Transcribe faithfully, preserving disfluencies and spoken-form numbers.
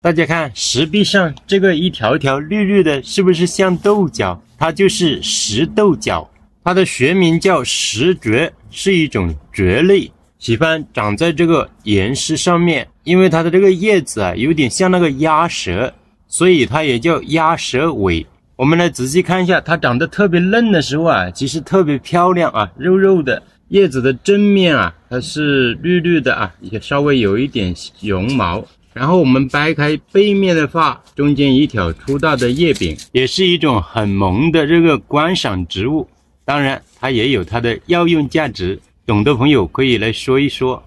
大家看石壁上这个一条一条绿绿的，是不是像豆角？它就是石豆角，它的学名叫石蕨，是一种蕨类，喜欢长在这个岩石上面。因为它的这个叶子啊，有点像那个鸭舌，所以它也叫鸭舌尾。我们来仔细看一下，它长得特别嫩的时候啊，其实特别漂亮啊，肉肉的。叶子的正面啊，它是绿绿的啊，也稍微有一点绒毛。然后我们掰开背面的话，中间一条粗大的叶柄，也是一种很萌的这个观赏植物。当然，它也有它的药用价值，懂的朋友可以来说一说。